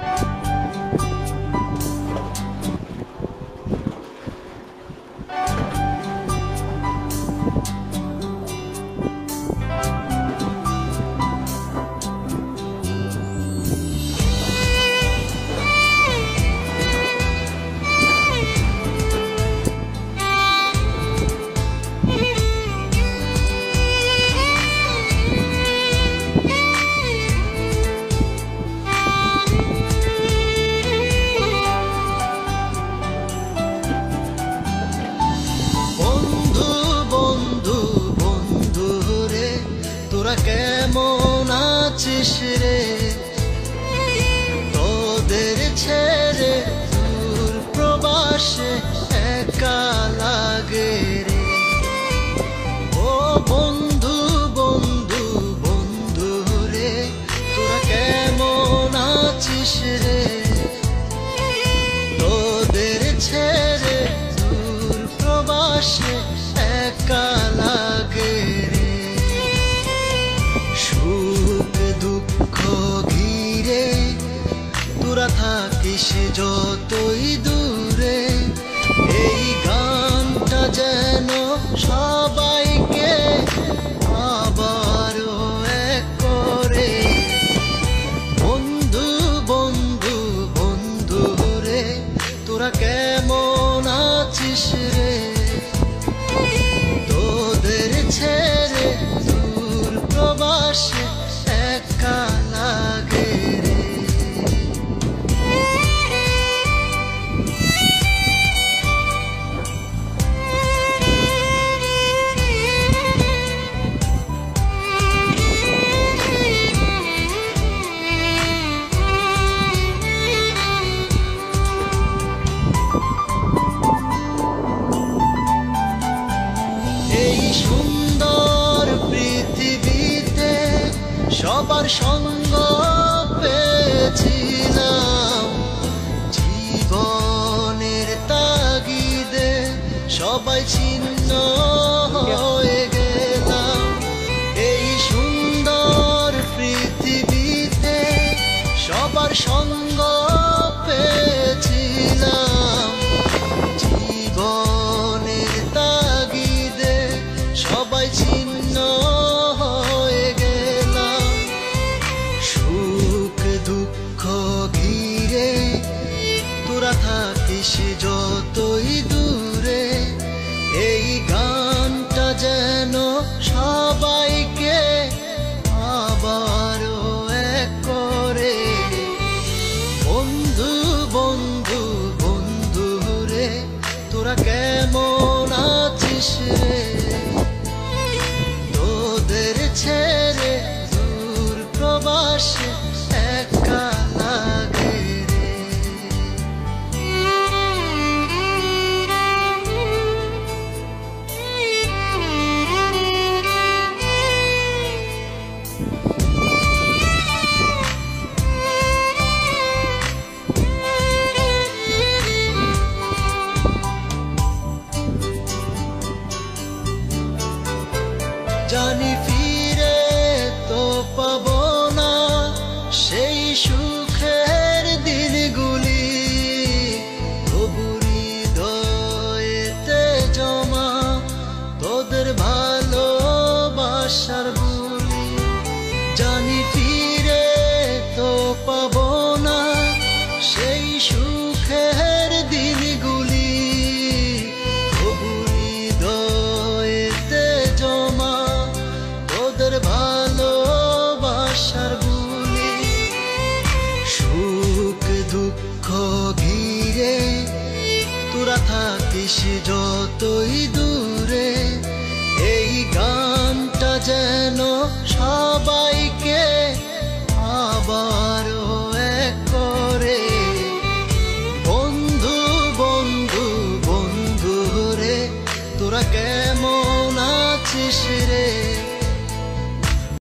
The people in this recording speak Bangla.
কেমন আছিস রে, তোদের ছেড়ে দূর প্রবাসে একা লাগে রে। ও বন্ধু বন্ধু বন্ধু রে, তোরা কেমন আছিস রে, তোদের ছেড়ে দূর প্রবাসে একা লাগে রে। সুখ দুঃখ ঘিরে তোরা থাকিস যতই দূরে, এই গানটা যেন সবাইকে আবারও এক করে। বন্ধু বন্ধু বন্ধু রে, তোরা কেমন আছিস রে, তোদের ছেড়ে দূর প্রবাসে একা লাগে রে। এই সুন্দর পৃথিবীতে সবার সঙ্গ পেয়েছিলাম, জীবনের তাগিদে সবাই ছিন্ন হয়ে গেলাম। এই সুন্দর পৃথিবীতে সবার সঙ্গ পেয়েছিলাম, জীবনের তাগিদে সবাই ছিন্ন হয়ে গেলাম। সুখ দুঃখ ঘিরে তোরা থাকিস যতই দূরে, এই গানটা যেন সবাইকে আবারও এক করে। বন্ধু বন্ধু বন্ধু রে, তোরা কেমন আছিস রে, তোদের ছেড়ে দূর প্রবাসে একা লাগে রে। জানি ফিরে তো পাবো না সেই সুখের দিনগুলি, তবু হৃদয়েতে জমা তোদের ভালোবাসার বুলি। জানি ফিরে তো পাবো না সেই সুখের দিনগুলি, তবু হৃদয়েতে জমা তোদের ভালোবাসার বুলি। সুখ দুঃখ ঘিরে তোরা থাকিস যতই দূরে, এই গানটা যেন সবাই